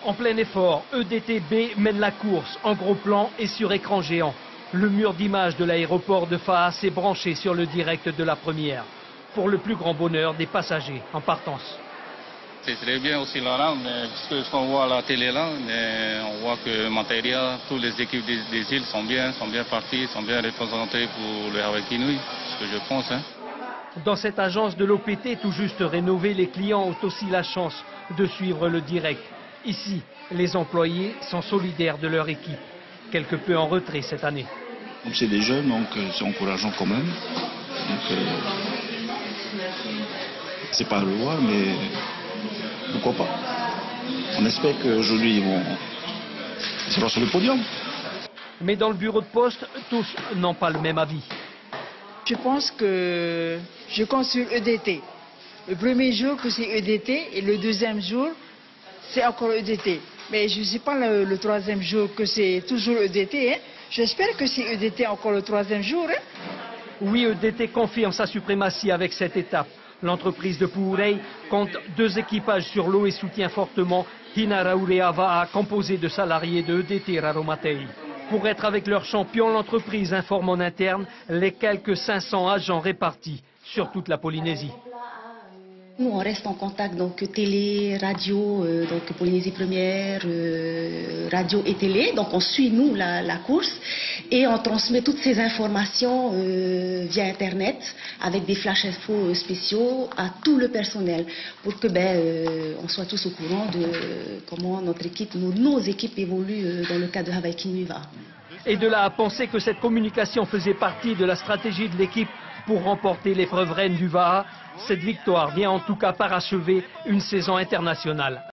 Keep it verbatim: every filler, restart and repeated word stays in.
En plein effort, E D T B mène la course en gros plan et sur écran géant. Le mur d'images de l'aéroport de Faa s'est branché sur le direct de la première, pour le plus grand bonheur des passagers en partance. C'est très bien aussi Laurent, mais puisque ce qu'on voit à la télé là, mais on voit que Materia, toutes les équipes des, des îles sont bien, sont bien parties, sont bien représentées pour le Hawaii Kinui, ce que je pense. Hein. Dans cette agence de l'O P T tout juste rénovée, les clients ont aussi la chance de suivre le direct. Ici, les employés sont solidaires de leur équipe, quelque peu en retrait cette année. C'est des jeunes, donc c'est encourageant quand même. Donc, euh, c'est pas le roi, mais pourquoi pas. On espère qu'aujourd'hui ils vont se voir sur le podium. Mais dans le bureau de poste, tous n'ont pas le même avis. Je pense que je compte sur E D T. Le premier jour que c'est E D T et le deuxième jour c'est encore E D T. Mais je ne sais pas le, le troisième jour que c'est toujours E D T. Hein. J'espère que c'est E D T encore le troisième jour. Hein. Oui, E D T confirme sa suprématie avec cette étape. L'entreprise de Puurei compte deux équipages sur l'eau et soutient fortement Hinaraure Avaa, composé de salariés de E D T Raromatei. Pour être avec leur champion, l'entreprise informe en interne les quelques cinq cents agents répartis sur toute la Polynésie. Nous, on reste en contact, donc télé, radio, euh, donc Polynésie Première, euh, radio et télé. Donc on suit, nous, la, la course et on transmet toutes ces informations euh, via Internet avec des flash infos spéciaux à tout le personnel pour que ben, euh, on soit tous au courant de euh, comment notre équipe, nos, nos équipes évoluent euh, dans le cadre de Hawaii Kinui Va'a. Et de là à penser que cette communication faisait partie de la stratégie de l'équipe pour remporter l'épreuve reine du Va'a, cette victoire vient en tout cas parachever une saison internationale